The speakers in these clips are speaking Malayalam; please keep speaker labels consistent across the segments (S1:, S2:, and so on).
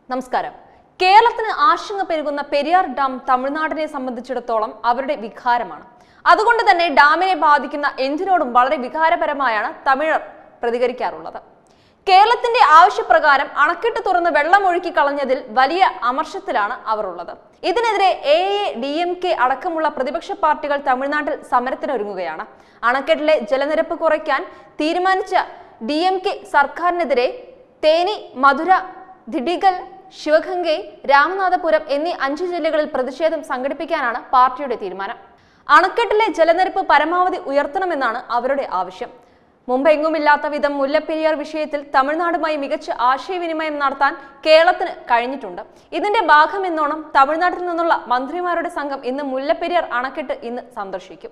S1: നമസ്കാരം. കേരളത്തിന് ആശങ്ക പെരുകുന്ന പെരിയാർ ഡാം തമിഴ്നാടിനെ സംബന്ധിച്ചിടത്തോളം അവരുടെ വികാരമാണ്. അതുകൊണ്ട് തന്നെ ഡാമിനെ ബാധിക്കുന്ന എന്തിനോടും വളരെ വികാരപരമായാണ് തമിഴർ പ്രതികരിക്കാറുള്ളത്. കേരളത്തിന്റെ ആവശ്യപ്രകാരം അണക്കെട്ട് തുറന്ന് വെള്ളമൊഴുക്കി കളഞ്ഞതിൽ വലിയ അമർഷത്തിലാണ് അവർ ഉള്ളത്. ഇതിനെതിരെ AADMK അടക്കമുള്ള പ്രതിപക്ഷ പാർട്ടികൾ തമിഴ്നാട്ടിൽ സമരത്തിനൊരുങ്ങുകയാണ്. അണക്കെട്ടിലെ ജലനിരപ്പ് കുറയ്ക്കാൻ തീരുമാനിച്ച DMK സർക്കാരിനെതിരെ തേനി, മധുര, ദിഡിഗൽ, ശിവഗംഗൈ, രാമനാഥപുരം എന്നീ 5 ജില്ലകളിൽ പ്രതിഷേധം സംഘടിപ്പിക്കാനാണ് പാർട്ടിയുടെ തീരുമാനം. അണക്കെട്ടിലെ ജലനിരപ്പ് പരമാവധി ഉയർത്തണമെന്നാണ് അവരുടെ ആവശ്യം. മുമ്പെങ്ങുമില്ലാത്ത വിധം മുല്ലപ്പെരിയാർ വിഷയത്തിൽ തമിഴ്നാടുമായി മികച്ച ആശയവിനിമയം നടത്താൻ കേരളത്തിന് കഴിഞ്ഞിട്ടുണ്ട്. ഇതിന്റെ ഭാഗമെന്നോണം തമിഴ്നാട്ടിൽ നിന്നുള്ള മന്ത്രിമാരുടെ സംഘം ഇന്ന് മുല്ലപ്പെരിയാർ അണക്കെട്ട് സന്ദർശിക്കും.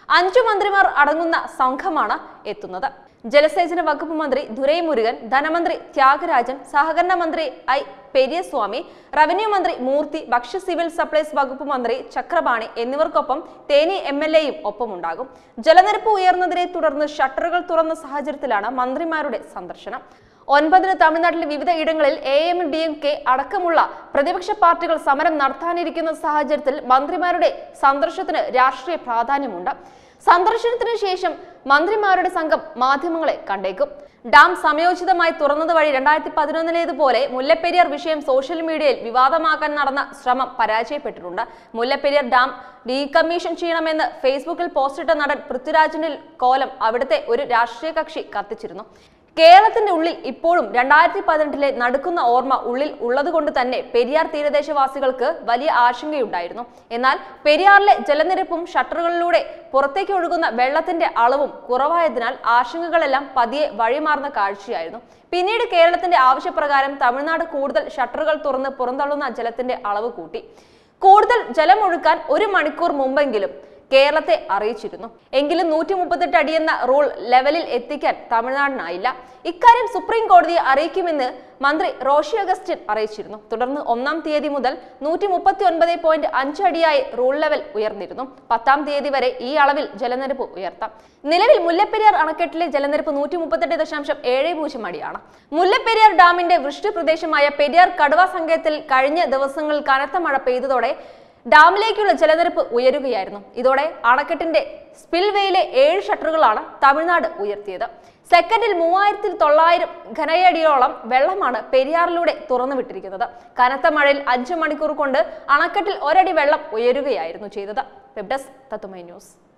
S1: 5 മന്ത്രിമാർ അടങ്ങുന്ന സംഘമാണ് എത്തുന്നത്. ജലസേചന വകുപ്പ് മന്ത്രി ദുരൈമുരുകൻ, ധനമന്ത്രി ത്യാഗരാജൻ, സഹകരണ മന്ത്രി I. പെരിയസ്വാമി, റവന്യൂ മന്ത്രി മൂർത്തി, ഭക്ഷ്യ സിവിൽ സപ്ലൈസ് വകുപ്പ് മന്ത്രി ചക്രപാണി എന്നിവർക്കൊപ്പം തേനി MLAയും ഒപ്പമുണ്ടാകും. ജലനിരപ്പ് ഉയർന്നതിനെ തുടർന്ന് ഷട്ടറുകൾ തുറന്ന സാഹചര്യത്തിലാണ് മന്ത്രിമാരുടെ സന്ദർശനം. 9-ന് തമിഴ്നാട്ടിലെ വിവിധ ഇടങ്ങളിൽ AADMK അടക്കമുള്ള പ്രതിപക്ഷ പാർട്ടികൾ സമരം നടത്താനിരിക്കുന്ന സാഹചര്യത്തിൽ മന്ത്രിമാരുടെ സന്ദർശനത്തിന് രാഷ്ട്രീയ പ്രാധാന്യമുണ്ട്. സന്ദർശനത്തിന് ശേഷം മന്ത്രിമാരുടെ സംഘം മാധ്യമങ്ങളെ കണ്ടേക്കും. ഡാം സമയോചിതമായി തുറന്നത് വഴി 2011-ലേതുപോലെ മുല്ലപ്പെരിയാർ വിഷയം സോഷ്യൽ മീഡിയയിൽ വിവാദമാക്കാൻ നടന്ന ശ്രമം പരാജയപ്പെട്ടിട്ടുണ്ട്. മുല്ലപ്പെരിയാർ ഡാം ഡീകമ്മീഷൻ ചെയ്യണമെന്ന് ഫേസ്ബുക്കിൽ പോസ്റ്റിട്ട നടൻ പൃഥ്വിരാജിന്റെ കോലം അവിടുത്തെ ഒരു രാഷ്ട്രീയ കക്ഷി കത്തിച്ചിരുന്നു. കേരളത്തിന്റെ ഉള്ളിൽ ഇപ്പോഴും 2018-ലെ നടക്കുന്ന ഓർമ്മ ഉള്ളിൽ ഉള്ളതുകൊണ്ട് തന്നെ പെരിയാർ തീരദേശവാസികൾക്ക് വലിയ ആശങ്കയുണ്ടായിരുന്നു. എന്നാൽ പെരിയാറിലെ ജലനിരപ്പും ഷട്ടറുകളിലൂടെ പുറത്തേക്ക് ഒഴുകുന്ന വെള്ളത്തിന്റെ അളവും കുറവായതിനാൽ ആശങ്കകളെല്ലാം പതിയെ വഴിമാറുന്ന കാഴ്ചയായിരുന്നു. പിന്നീട് കേരളത്തിന്റെ ആവശ്യപ്രകാരം തമിഴ്നാട് കൂടുതൽ ഷട്ടറുകൾ തുറന്ന് പുറന്തള്ളുന്ന ജലത്തിന്റെ അളവ് കൂട്ടി. കൂടുതൽ ജലമൊഴുക്കാൻ 1 മണിക്കൂർ മുമ്പെങ്കിലും കേരളത്തെ അറിയിച്ചിരുന്നു. എങ്കിലും 138 അടി എന്ന റൂൾ ലെവലിൽ എത്തിക്കാൻ തമിഴ്നാടിനായില്ല. ഇക്കാര്യം സുപ്രീം കോടതിയെ അറിയിക്കുമെന്ന് മന്ത്രി റോഷി അഗസ്റ്റിൻ അറിയിച്ചിരുന്നു. തുടർന്ന് 1-ാം തീയതി മുതൽ 139.5 അടിയായി റൂൾ ലെവൽ ഉയർന്നിരുന്നു. 10-ാം തീയതി വരെ ഈ അളവിൽ ജലനിരപ്പ് ഉയർത്താം. നിലവിൽ മുല്ലപ്പെരിയാർ അണക്കെട്ടിലെ ജലനിരപ്പ് 138.70 അടിയാണ്. മുല്ലപ്പെരിയാർ ഡാമിന്റെ വൃഷ്ടി പ്രദേശമായ പെരിയാർ കടുവ സങ്കേതത്തിൽ കഴിഞ്ഞ ദിവസങ്ങളിൽ കനത്ത മഴ പെയ്തതോടെ ഡാമിലേക്കുള്ള ജലനിരപ്പ് ഉയരുകയായിരുന്നു. ഇതോടെ അണക്കെട്ടിന്റെ സ്പിൽവേയിലെ 7 ഷട്ടറുകളാണ് തമിഴ്നാട് ഉയർത്തിയത്. സെക്കൻഡിൽ 3900 ഘനയടിയോളം വെള്ളമാണ് പെരിയാറിലൂടെ തുറന്നുവിട്ടിരിക്കുന്നത്. കനത്ത മഴയിൽ 5 മണിക്കൂർ കൊണ്ട് അണക്കെട്ടിൽ 1 അടി വെള്ളം ഉയരുകയായിരുന്നു ചെയ്തത്. Web desk Tatwamayi news.